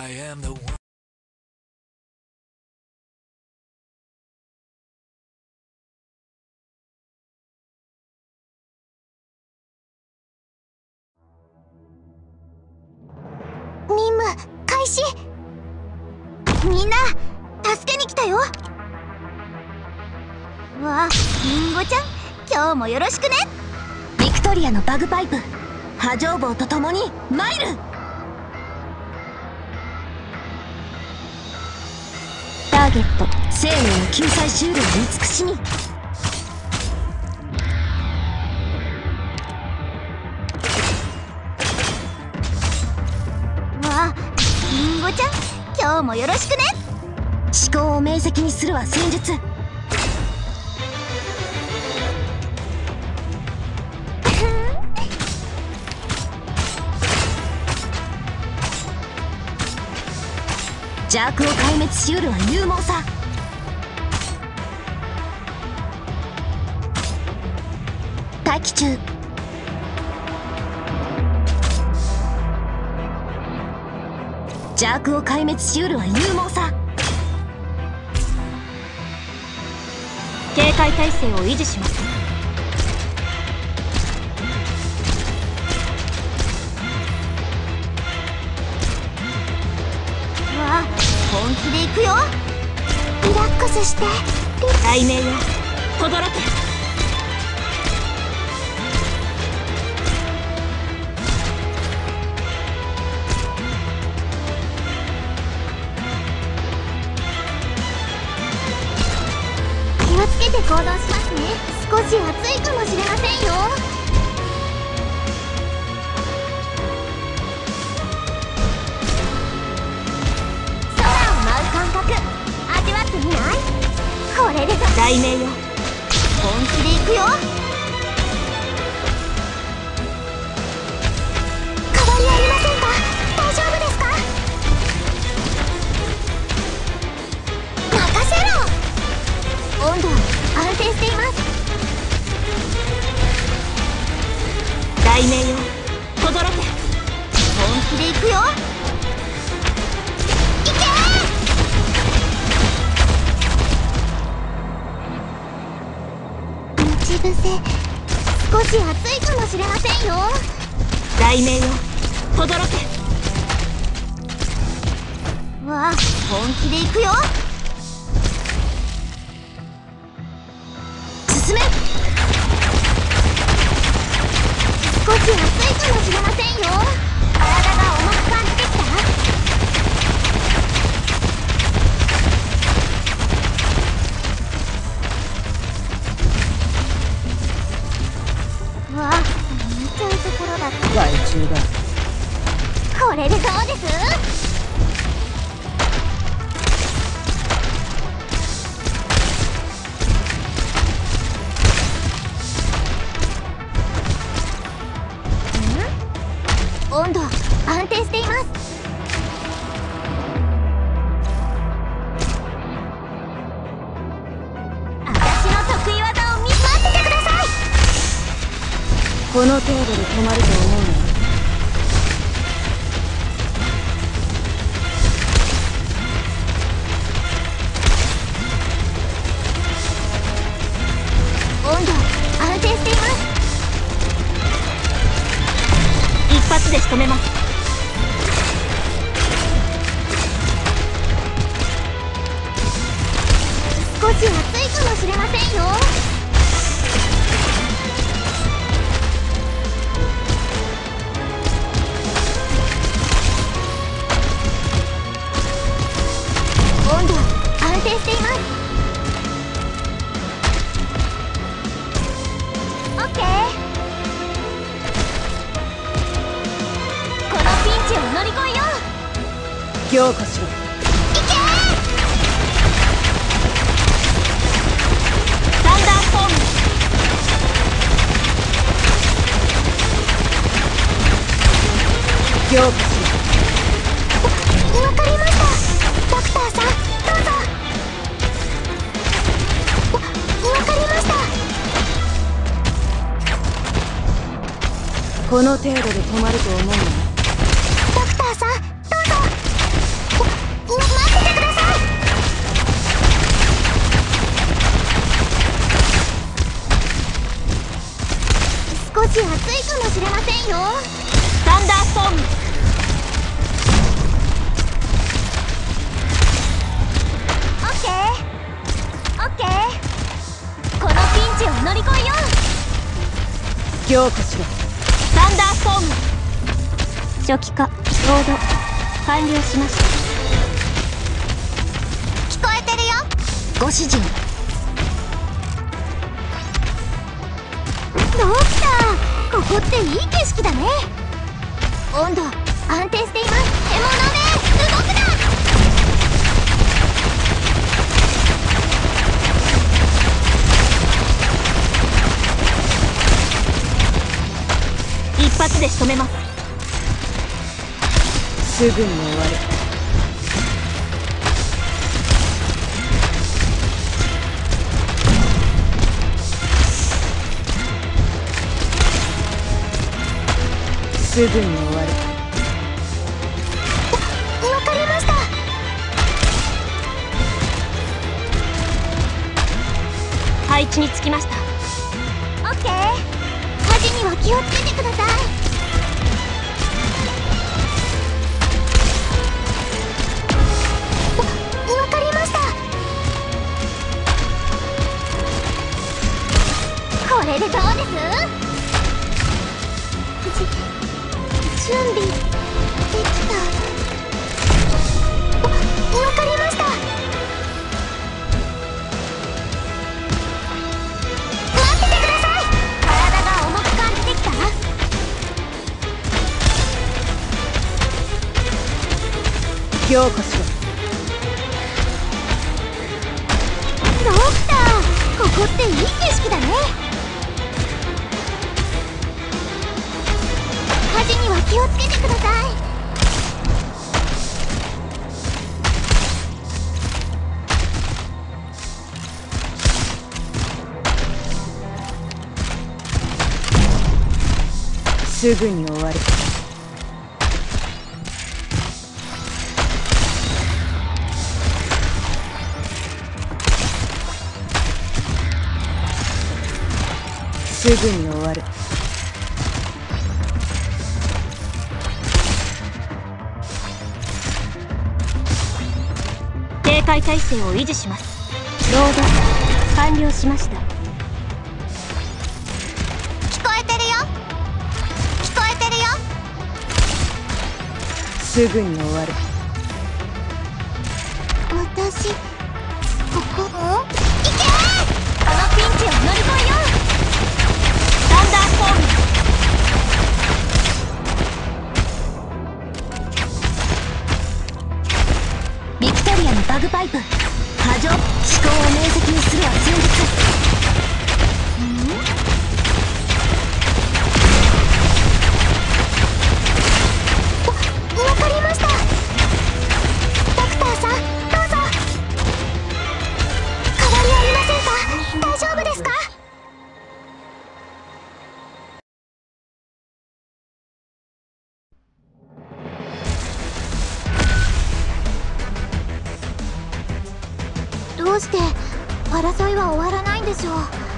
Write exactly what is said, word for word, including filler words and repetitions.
am the one. 任務開始。みんな助けに来たよ。わあ、リンゴちゃん、今日もよろしくね。ビクトリアのバグパイプ波状棒と共に参る。ターゲット生命の救済シールを慈しみ。わあ、リンゴちゃん、今日もよろしくね。思考を明晰にするは戦術。邪悪を壊滅しうるは勇猛さ。待機中。邪悪を壊滅しうるは勇猛さ。警戒態勢を維持します。わあ、本気で行くよ。リラックスして。雷鳴よ、とどろけ。気をつけて行動しますね。少し暑いかもしれませんよ。空を舞う感覚味わってみない？これで雷鳴よ、本気で行くよ。変わりありませんか？大丈夫ですか？任せろ。温度安定しています。雷鳴よ、とどろけ。本気で行くよ。いけー。待ち伏せ少し暑いかもしれませんよ。雷鳴よ、とどろけ。わあ、本気で行くよ。進め。少し暑いかもしれませんよ。体が重く感じてきた？わあ、見ちゃうところだった。 害虫だ。 これでどうです？温度安定しています。私の得意技を見待っててください。 この程度で止まると思うの？ 温度安定しています。一発で仕留めます。少し暑いかもしれませんよ。温度安定しています。オッケー。ピンチを乗り越えよう。 強化しろ。 いけー。サンダーストーム。 強化しわ、わかりました。ドクターさん、どうぞ。わ、わかりました。 この程度で止まると思うの？ ドクターさん、どうぞ。 強化しろ。 サンダーストーム。初期化ロード完了しました。聞こえてるよ、ご指示を。ドクター、ここっていい景色だね。温度安定しています。獲物め動くな。一発で仕留めます。 すぐに終わる。すぐに終わる。 わかりました。配置につきました。オッケー。火事には気をつけてください。わ、わかりました。これでどうです？準備できた。わ、わかりました。待っててください。体が重く感じてきた。 強化しろ。 ドクター、ここっていい景色だね。火事には気をつけてください。 すぐに終わる。すぐに終わる。 警戒態勢を維持します。ロード完了しました。聞こえてるよ、聞こえてるよ。 すぐに終わる。 私ここん行けー。このピンチを乗り越えよう。サンダーストーム。ビクトリアのバグパイプ波状。思考を明晰にするは戦術。ん？わ、わかりました。ドクターさん、どうぞ。変わりありませんか？大丈夫ですか？どうして争いは終わらないんでしょう。